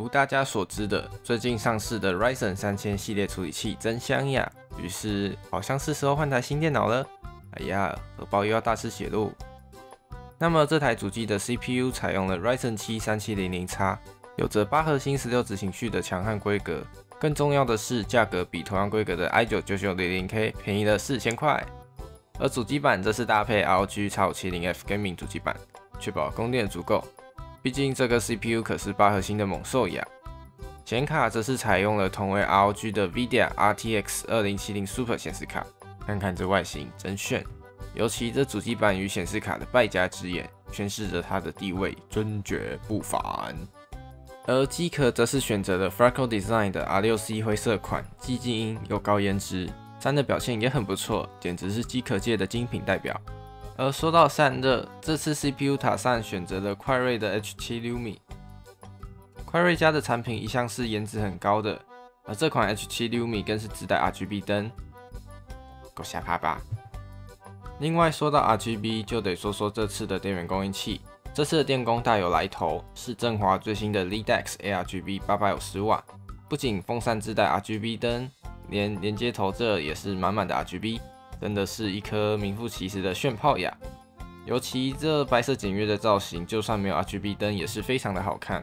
大家所知的，最近上市的 Ryzen 3000系列处理器真香呀，于是好像是时候换台新电脑了。哎呀，荷包又要大失血喽。那么这台主机的 CPU 采用了 Ryzen 7 3700X， 有着8核心16执行序的强悍规格。更重要的是，价格比同样规格的 i9 9900K 便宜了4000块。而主机板则是搭配 ROG X570F Gaming 主机板，确保供电足够。毕竟这个 CPU 可是8核心的猛兽呀。显卡则是采用了同为 ROG 的 NVIDIA RTX 2070 Super 显示卡，看看这外形真炫。尤其这主机板与显示卡的败家之眼，诠释着它的地位尊爵不凡。而机壳则是选择了 Fractal Design 的 R6C 灰色款，既静音又高颜值，散热表现也很不错，简直是机壳界的精品代表。而说到散热，这次 CPU 塔上选择了快瑞的 H7 Lumi。快瑞家的产品一向是颜值很高的，而这款 H7 Lumi 更是自带 RGB 灯，够下趴吧。另外说到 RGB， 就得说说这次的电源供应器。这次的电工大有来头，是振华最新的 LEADX ARGB 850瓦，不仅风扇自带 RGB 灯，连连接头这也是满满的 RGB， 真的是一颗名副其实的炫炮呀！尤其这白色简约的造型，就算没有 RGB 灯也是非常的好看。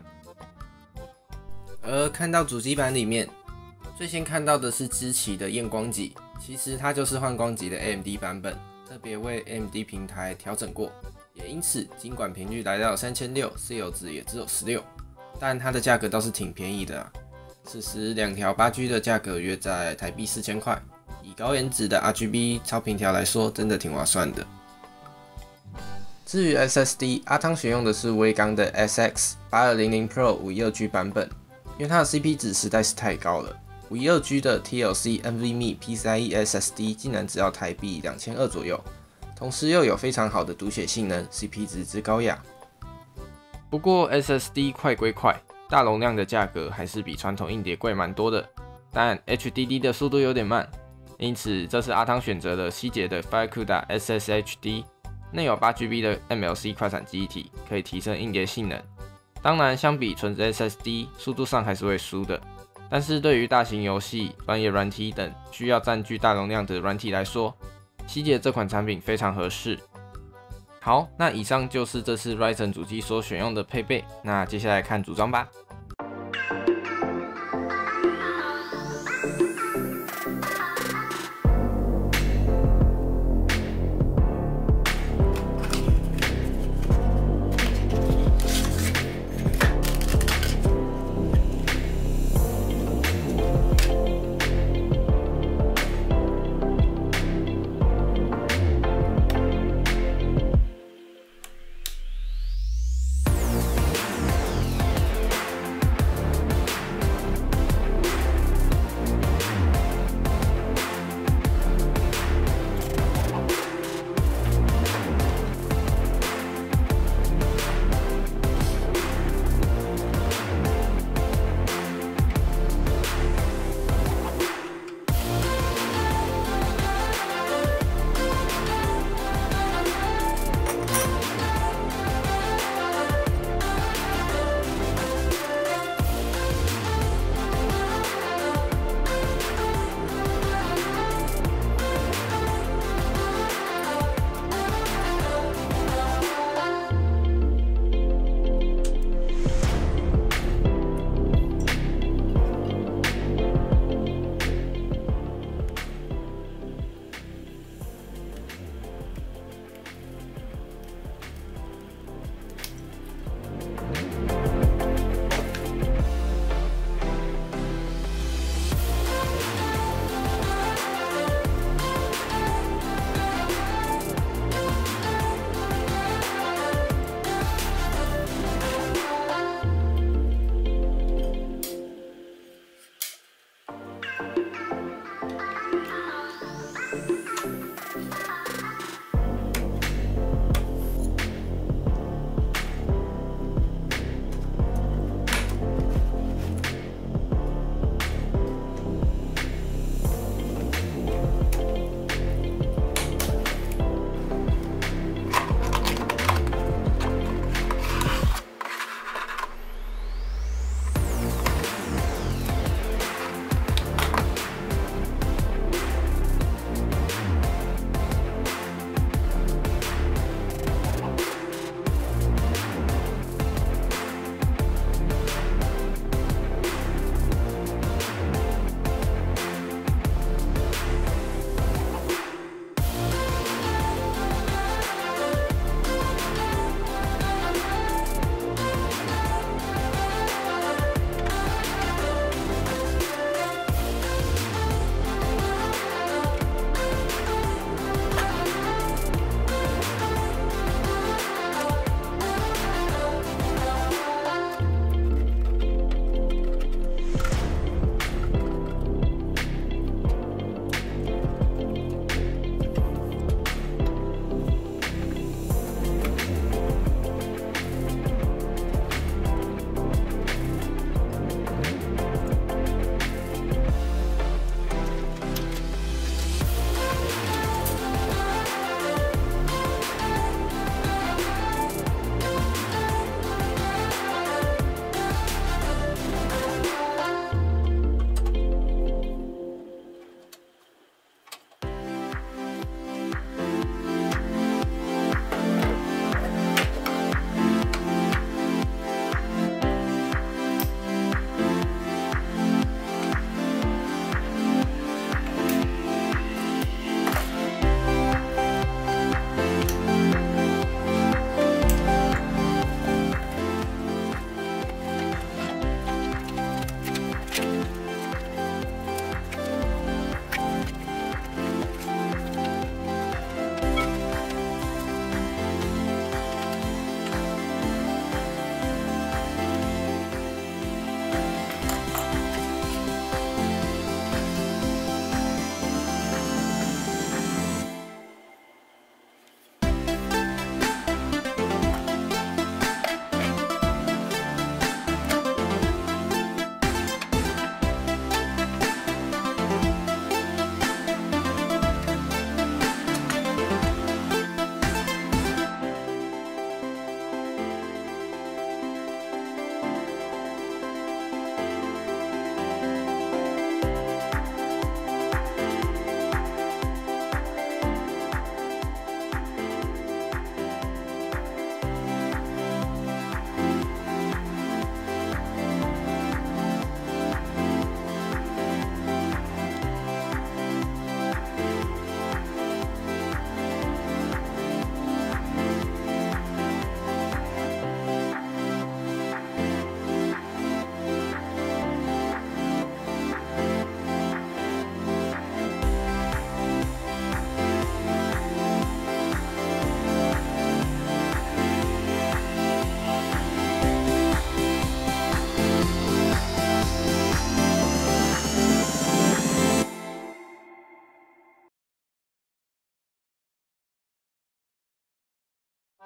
而看到主机板里面，最先看到的是知奇的验光极，其实它就是换光极的 AMD 版本，特别为 AMD 平台调整过。也因此，尽管频率来到3600， CL 值也只有16，但它的价格倒是挺便宜的啊。此时2条8G 的价格约在台币4000块，以高颜值的 RGB 超频条来说，真的挺划算的。至于 SSD， 阿汤选用的是威刚的 SX 8200 Pro 512G 版本，因为它的 CP 值实在是太高了。512G 的 TLC NVMe PCIe SSD 竟然只要台币2200左右。同时又有非常好的读写性能 ，CP 值之高呀。不过 SSD 快归快，大容量的价格还是比传统硬碟贵蛮多的。但 HDD 的速度有点慢，因此这次阿汤选择了希捷的 FireCuda SSHD， 内有 8GB 的 MLC 快闪记忆体，可以提升硬碟性能。当然，相比纯 SSD， 速度上还是会输的。但是对于大型游戏、专业软体等需要占据大容量的软体来说，希捷这款产品非常合适。好，那以上就是这次 Ryzen 主机所选用的配备，那接下来看组装吧。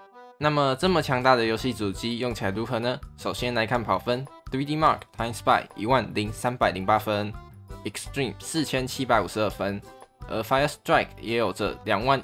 那么这么强大的游戏主机用起来如何呢？首先来看跑分 ，3D Mark Time Spy 10308分 ，Extreme 4752分，而 Fire Strike 也有着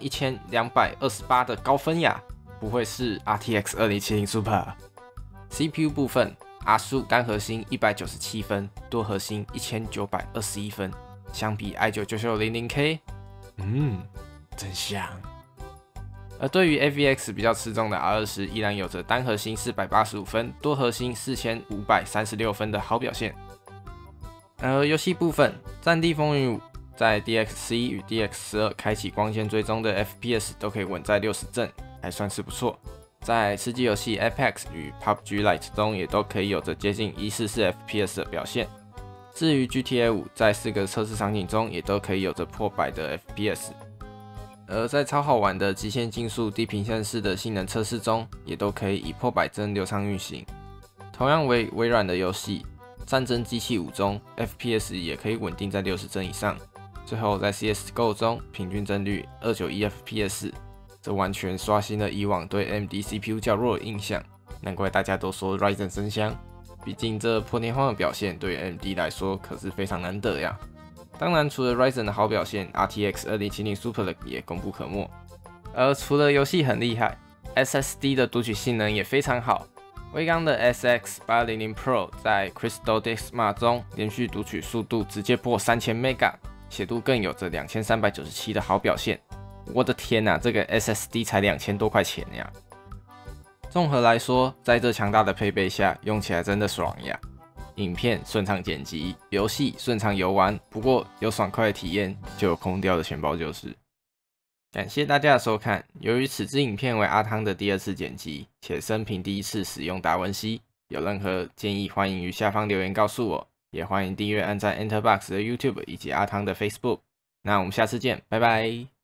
21228的高分呀，不会是 RTX 2070 Super。CPU 部分，阿速单核心197分，多核心1921分，相比 i9-9600K， 真香。而对于 AVX 比较吃重的 R20，依然有着单核心485分，多核心4536分的好表现。而游戏部分，《战地风云5》在 DX11 与 DX12 开启光线追踪的 FPS 都可以稳在60帧，还算是不错。在吃鸡游戏 Apex 与 PUBG Lite 中也都可以有着接近144 FPS 的表现。至于 GTA 5，在4个测试场景中也都可以有着破百的 FPS。而在超好玩的极限竞速地平线式的性能测试中，也都可以以破百帧流畅运行。同样为微软的游戏《战争机器5》中 ，FPS 也可以稳定在60帧以上。最后在 CS:GO 中，平均帧率291 FPS， 这完全刷新了以往对 AMD CPU 较弱的印象。难怪大家都说 Ryzen 真香，毕竟这破天荒的表现对 AMD 来说可是非常难得呀。当然，除了 Ryzen 的好表现 ，RTX 2070 Super 也功不可没。而除了游戏很厉害 ，SSD 的读取性能也非常好。威刚的 SX 800 Pro 在 Crystal Disk Mark 中连续读取速度直接破3000 MB， 写度更有着2397的好表现。我的天哪，这个 SSD 才2000多块钱呀！综合来说，在这强大的配备下，用起来真的爽呀。影片顺畅剪辑，游戏顺畅游玩，不过有爽快的体验，就有空掉的钱包就是。感谢大家的收看，由于此支影片为阿汤的第2次剪辑，且生平第1次使用达文西，有任何建议欢迎于下方留言告诉我，也欢迎订阅按赞 Enterbox 的 YouTube 以及阿汤的 Facebook。那我们下次见，拜拜。